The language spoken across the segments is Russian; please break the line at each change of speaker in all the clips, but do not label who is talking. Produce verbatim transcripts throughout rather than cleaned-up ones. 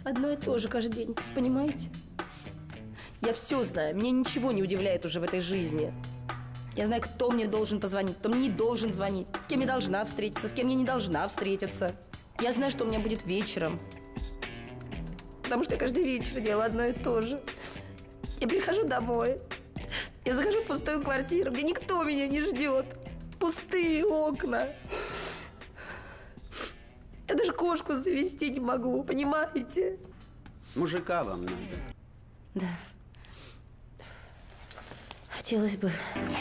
одно и то же каждый день, понимаете? Я все знаю, меня ничего не удивляет уже в этой жизни. Я знаю, кто мне должен позвонить, кто мне не должен звонить, с кем я должна встретиться, с кем я не должна встретиться. Я знаю, что у меня будет вечером. Потому что я каждый вечер делаю одно и то же. Я прихожу домой, я захожу в пустую квартиру, где никто меня не ждет. Пустые окна. Я даже кошку завести не могу, понимаете?
Мужика вам надо.
Да. Хотелось бы.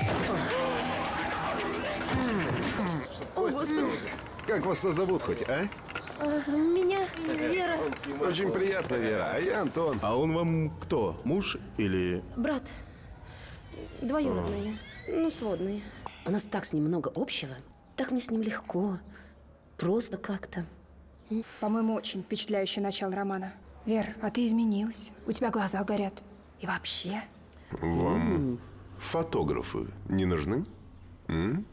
О, Господи.
Как вас зовут хоть, а?
а? Меня Вера.
Очень приятно, Вера. А я Антон.
А он вам кто? Муж или…
Брат. Двоюродный. Ну, сводный. У нас так с ним много общего. Так мне с ним легко. Просто как-то.
По-моему, очень впечатляющее начало романа. Вер, а ты изменилась. У тебя глаза горят. И вообще.
Вам фотографы не нужны? М?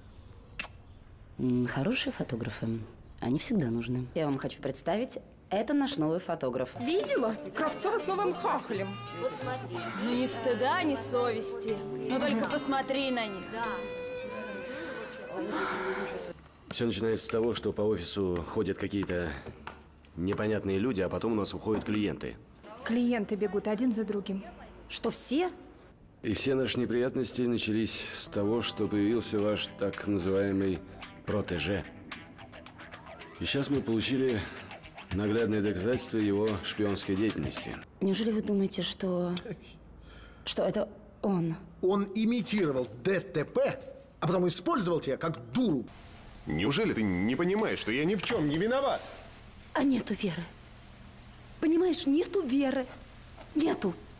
Хорошие фотографы. Они всегда нужны. Я вам хочу представить. Это наш новый фотограф.
Видела? Кравцова с новым хахалем.
Вот смотри.
Ну ни стыда, ни совести. Ну только посмотри на них.
Все начинается с того, что по офису ходят какие-то непонятные люди, а потом у нас уходят клиенты.
Клиенты бегут один за другим.
Что, все?
И все наши неприятности начались с того, что появился ваш так называемый протеже. И сейчас мы получили наглядное доказательство его шпионской деятельности.
Неужели вы думаете, что… что это он?
Он имитировал ДТП, а потом использовал тебя как дуру.
Неужели ты не понимаешь, что я ни в чем не виноват?
А нету Веры. Понимаешь, нету Веры. Нету.